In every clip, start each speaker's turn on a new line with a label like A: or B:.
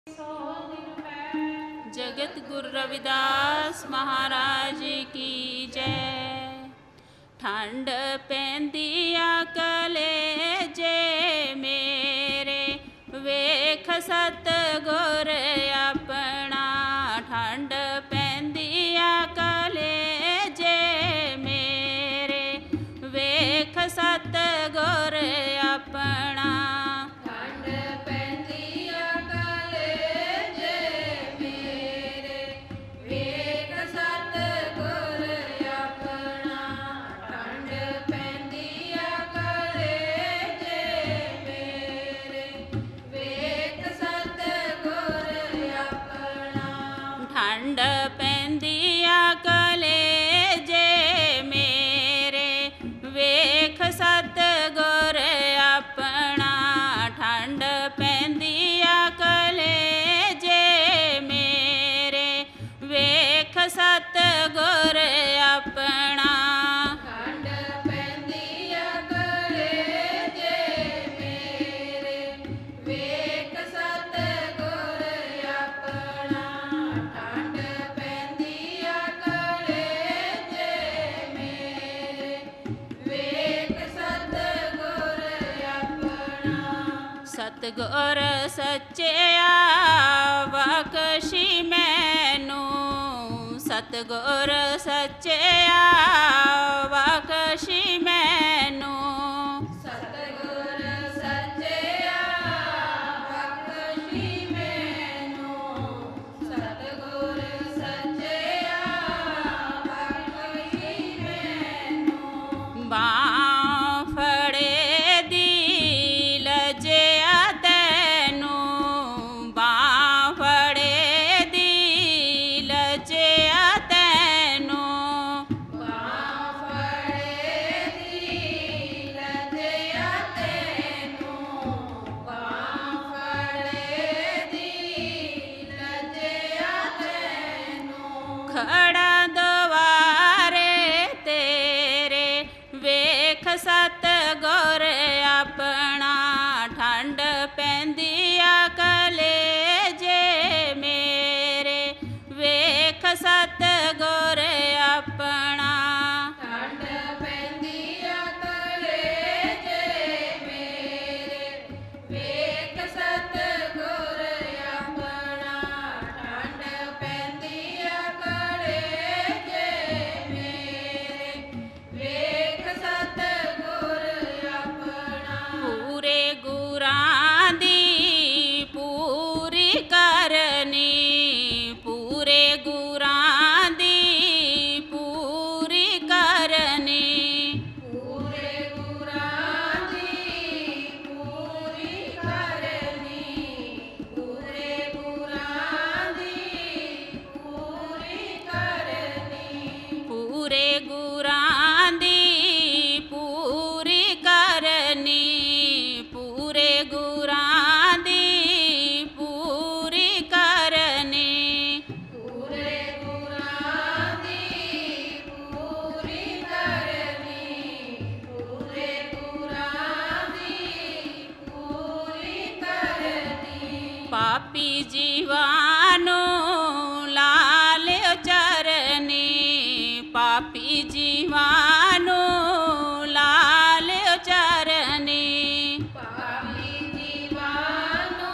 A: जगत गुरु रविदास महाराज की जय। ठंड पैंदी कलेजे मेरे वेख सतगुर अपना। ठंड पैंदी कलेजे मेरे वेख सतगुर अपना। ठंड पैंदी कलेजे मेरे वेख सतगुर अपना। ठंड पैंदी कलेजे मेरे वेख सतगुर अपना। सतगुर सच्चिया बख्शी मैनू। सतगुर सच्चिया बख्शी मैनू।
B: सतगुर सच्चिया बख्शी मैनू। सतगुर सच्चिया बख्शी मैनू।
A: बांह फड़े दी लज्जिया तैनू। बांह फड़े दी लज्जिया तैनू।
B: बांह फड़े दी लज्जिया तैनू। बांह फड़े दी लज्जिया तैनू।
A: खड़ा दुआरे तेरे वेख सतगुर अपना। ठंड पैंदी कलेजे मेरे वेख सतगुर अपना।
B: ठंड पैंदी कलेजे मेरे वेख सतगुर अपना। ठंड पैंदी कलेजे मेरे वेख सतगुर अपना।
A: पूरे गुरां दी पूरी करनी। पूरे गुरां दी पूरी करनी।
B: पूरे गुरां दी पूरी करनी। पूरे गुरां दी पूरी करनी।
A: पूरे गुरां दी पूरी करनी। पूरे गुरां दी पूरी करनी।
B: पूरे गुरां दी पूरी करनी। पूरे गुरां दी पूरी करनी।
A: पापी जीवानू ला लियो चरनी। पापी जीवानू ला लियो चरनी।
B: पापी जीवानू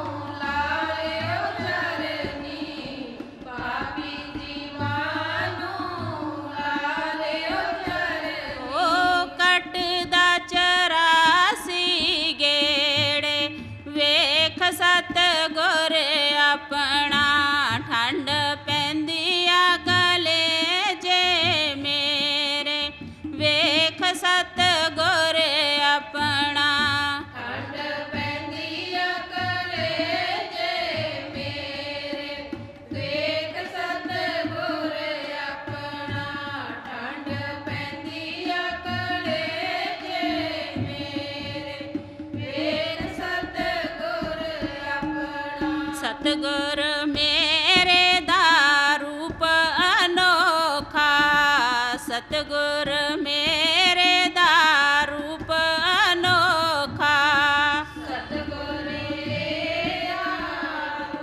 B: लालियो चरनी। पापी जीवानू लालियो चरनी।
A: ओ कटदा चरासी गेड़े वेख सतगुर अपना। ठंड पैंदी कलेजे मेरे वेख सतगुर अपना।
B: ठंड पैंदी कलेजे मेरे वेख सतगुर अपना। ठंड पैंदी कलेजे मेरे वेख सतगुर अपना।
A: सतगुर मेरे दा रूप अनोखा। सतगुर मेरे दा रूप अनोखा।
B: सतगुर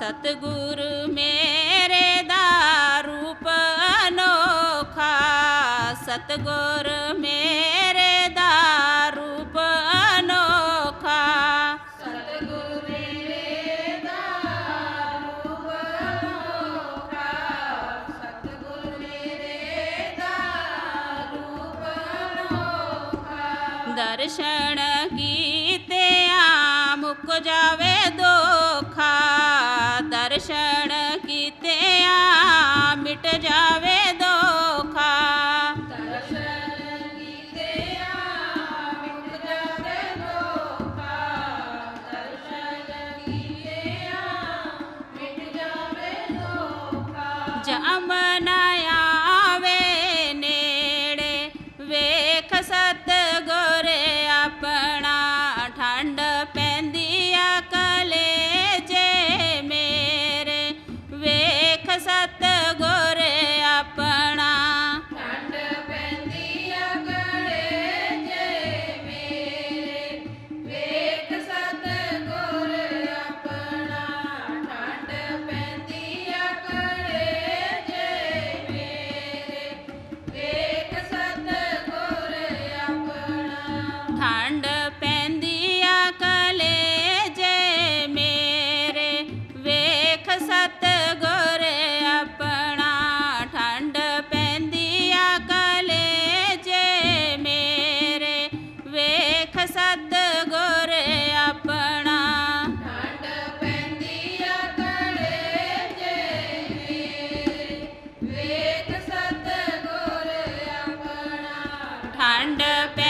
A: ਸਤਿਗੁਰ ਮੇਰੇ ਦਾ ਰੂਪ ਅਨੋਖਾ, ਸਤਿਗੁਰ ਮੇਰੇ ਦਾ ਰੂਪ ਅਨੋਖਾ।
B: ਸਤਿਗੁਰ ਮੇਰੇ ਦਾ ਰੂਪ ਅਨੋਖਾ, ਸਤਿਗੁਰ ਮੇਰੇ ਦਾ ਰੂਪ ਅਨੋਖਾ।
A: ਦਰਸ਼ਨ ਕੀਤਿਆਂ ਮੁੱਕ ਜਾਵੇ ਦੋਖਾ, ਦਰਸ਼ਨ ਕੀਤਿਆਂ ਮਿਟ ਜਾਵੇ ਦੋਖਾ।
B: ਦਰਸ਼ਨ ਕੀਤਿਆਂ ਮਿਟ ਜਾਵੇ ਦੋਖਾ, ਦਰਸ਼ਨ ਕੀਤਿਆਂ ਮਿਟ ਜਾਵੇ ਦੋਖਾ।
A: ਜਮਨ ਆਵੇ ਨੇੜੇ ਵੇਖ ਸਤਿਗੁਰ ਆਪਣਾ, ਠੰਡ ਪੈਂਦੀ ਆ ਕਲੇਜੇ ਮੇਰੇ ਵੇਖ ਸਤਿਗੁਰ ਆਪਣਾ।
B: ਠੰਡ ਪੈਂਦੀ ਆ ਕਲੇਜੇ ਮੇਰੇ ਵੇਖ ਸਤਿਗੁਰ ਆਪਣਾ, ਠੰਡ ਪੈਂਦੀ ਆ ਕਲੇਜੇ ਮੇਰੇ ਵੇਖ ਸਤਿਗੁਰ ਆਪਣਾ।
A: ਠੰਡ ਪੈਂਦੀ ਆ ਕਲੇਜੇ ਮੇਰੇ ਵੇਖ ਸਤਿਗੁਰ ਆਪਣਾ, ਠੰਡ ਪੈਂਦੀ ਆ ਕਲੇਜੇ ਮੇਰੇ ਵੇਖ ਸਤਿਗੁਰ ਆਪਣਾ।
B: ਠੰਡ ਪੈਂਦੀ ਆ ਕਲੇਜੇ ਮੇਰੇ ਵੇਖ ਸਤਿਗੁਰ ਆਪਣਾ।
A: ਠੰਡ